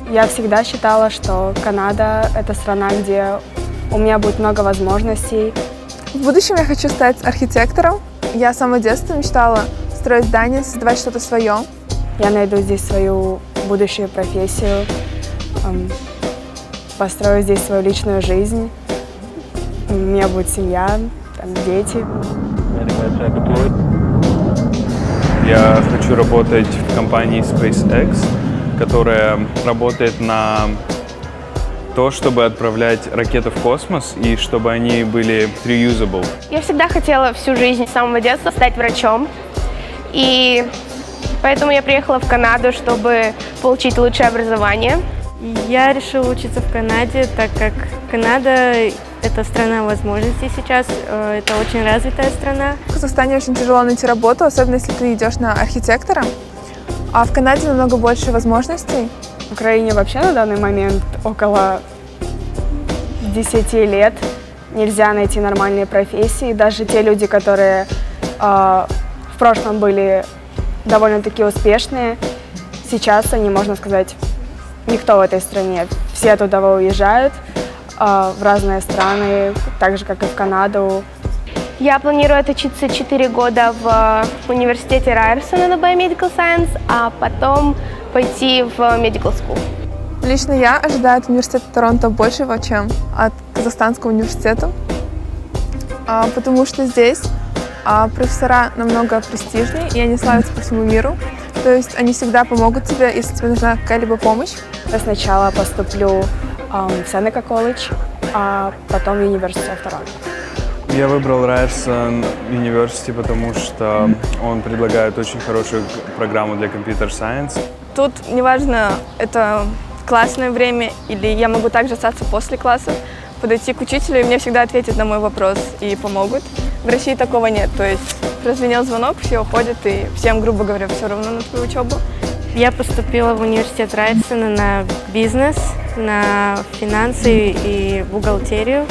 Я всегда считала, что Канада – это страна, где у меня будет много возможностей. В будущем я хочу стать архитектором. Я с самого детства мечтала строить здания, создавать что-то свое. Я найду здесь свою будущую профессию, построю здесь свою личную жизнь. У меня будет семья, там, дети. Я хочу работать в компании SpaceX, которая работает на то, чтобы отправлять ракеты в космос и чтобы они были reusable. Я всегда хотела всю жизнь с самого детства стать врачом. И поэтому я приехала в Канаду, чтобы получить лучшее образование. Я решила учиться в Канаде, так как Канада – это страна возможностей сейчас, это очень развитая страна. В Казахстане очень тяжело найти работу, особенно если ты идешь на архитектора, а в Канаде намного больше возможностей. В Украине вообще на данный момент около 10 лет нельзя найти нормальные профессии. Даже те люди, которые в прошлом были довольно-таки успешные, сейчас они, можно сказать, никто в этой стране. Все туда уезжают в разные страны, так же, как и в Канаду. Я планирую отучиться 4 года в университете Райерсона на Biomedical Science, а потом пойти в Medical School. Лично я ожидаю от университета Торонто большего, чем от Казахстанского университета, потому что здесь профессора намного престижнее, и они славятся по всему миру. То есть они всегда помогут тебе, если тебе нужна какая-либо помощь. Я сначала поступлю в Сенека колледж, а потом в университет Торонто. Я выбрал Ryerson University, потому что он предлагает очень хорошую программу для Computer Science. Тут неважно, это классное время или я могу также остаться после классов, подойти к учителю, и мне всегда ответят на мой вопрос и помогут. В России такого нет, то есть прозвенел звонок, все уходят, и всем, грубо говоря, все равно на твою учебу. Я поступила в университет Райерсона на бизнес, на финансы и бухгалтерию.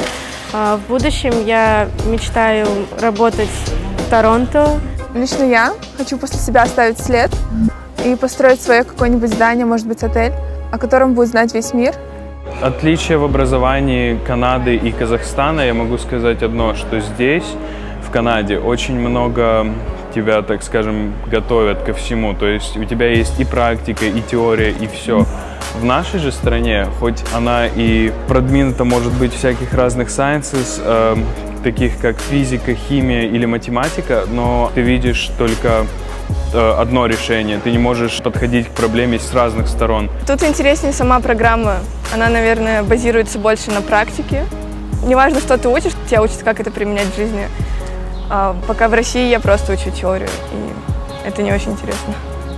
В будущем я мечтаю работать в Торонто. Лично я хочу после себя оставить след и построить свое какое-нибудь здание, может быть, отель, о котором будет знать весь мир. Отличие в образовании Канады и Казахстана, я могу сказать одно, что здесь, в Канаде, очень много тебя, так скажем, готовят ко всему. То есть у тебя есть и практика, и теория, и все. В нашей же стране, хоть она и продвинута, может быть, всяких разных sciences, таких как физика, химия или математика, но ты видишь только одно решение. Ты не можешь подходить к проблеме с разных сторон. Тут интереснее сама программа. Она, наверное, базируется больше на практике. Неважно, что ты учишь, тебя учат, как это применять в жизни. Пока в России я просто учу теорию, и это не очень интересно.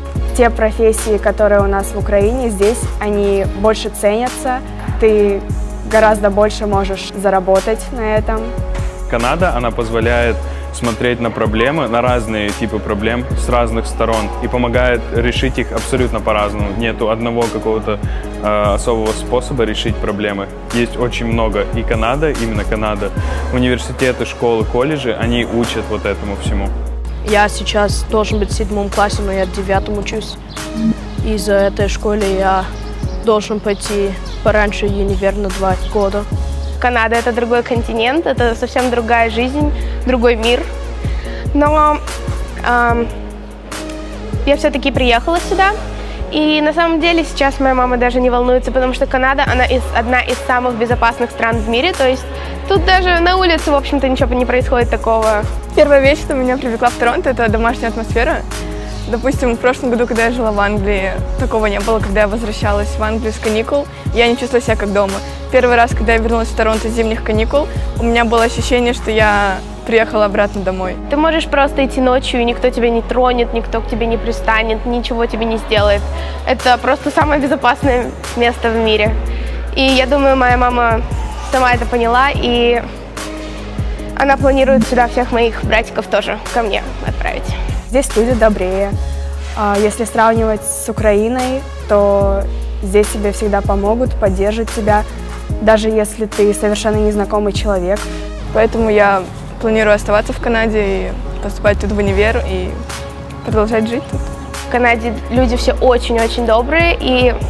Те профессии, которые у нас в Украине, здесь они больше ценятся. Ты гораздо больше можешь заработать на этом. Канада, она позволяет смотреть на проблемы, на разные типы проблем с разных сторон и помогает решить их абсолютно по-разному. Нету одного какого-то особого способа решить проблемы. Есть очень много. И Канада, именно Канада, университеты, школы, колледжи, они учат вот этому всему. Я сейчас должен быть в 7 классе, но я в 9 учусь. Из-за этой школы я должен пойти пораньше в универ на 2 года. Канада – это другой континент, это совсем другая жизнь, другой мир. Но я все-таки приехала сюда, и на самом деле сейчас моя мама даже не волнуется, потому что Канада, она одна из самых безопасных стран в мире, то есть тут даже на улице, в общем-то, ничего не происходит такого. Первая вещь, что меня привлекла в Торонто, это домашняя атмосфера. Допустим, в прошлом году, когда я жила в Англии, такого не было. Когда я возвращалась в Англию с каникул, я не чувствовала себя как дома. Первый раз, когда я вернулась в Торонто с зимних каникул, у меня было ощущение, что я приехала обратно домой. Ты можешь просто идти ночью, и никто тебя не тронет, никто к тебе не пристанет, ничего тебе не сделает. Это просто самое безопасное место в мире. И я думаю, моя мама сама это поняла, и она планирует сюда всех моих братиков тоже ко мне отправить. Здесь люди добрее. Если сравнивать с Украиной, то здесь тебе всегда помогут, поддержат тебя, даже если ты совершенно незнакомый человек. Поэтому я планирую оставаться в Канаде и поступать тут в универ и продолжать жить тут. В Канаде люди все очень-очень добрые, и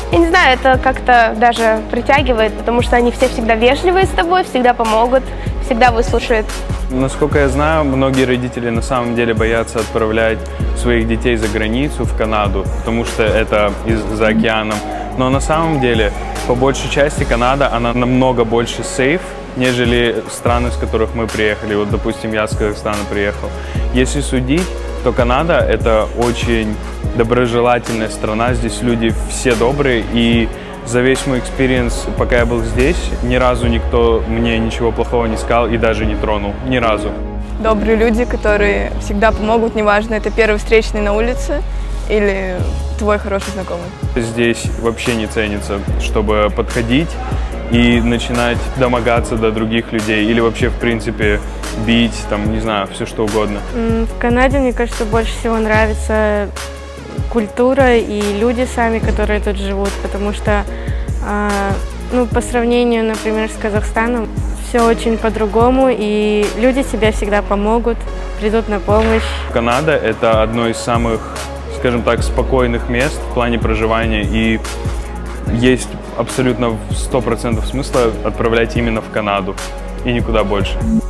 Я не знаю, это как-то даже притягивает, потому что они все всегда вежливые с тобой, всегда помогут, всегда выслушают. Насколько я знаю, многие родители на самом деле боятся отправлять своих детей за границу, в Канаду, потому что это за океаном. Но на самом деле, по большей части, Канада, она намного больше сейф, нежели страны, с которых мы приехали. Вот, допустим, я с Казахстана приехал. Если судить, то Канада – это очень доброжелательная страна. Здесь люди все добрые, и за весь мой экспириенс, пока я был здесь, ни разу никто мне ничего плохого не сказал и даже не тронул. Ни разу. Добрые люди, которые всегда помогут, неважно, это первый встречный на улице или твой хороший знакомый. Здесь вообще не ценится, чтобы подходить и начинать домогаться до других людей или вообще, в принципе, бить, там, не знаю, все что угодно. В Канаде, мне кажется, больше всего нравится культура и люди сами, которые тут живут, потому что, ну, по сравнению, например, с Казахстаном, все очень по-другому, и люди тебе всегда помогут, придут на помощь. Канада – это одно из самых, скажем так, спокойных мест в плане проживания, и есть абсолютно 100% смысла отправлять именно в Канаду и никуда больше.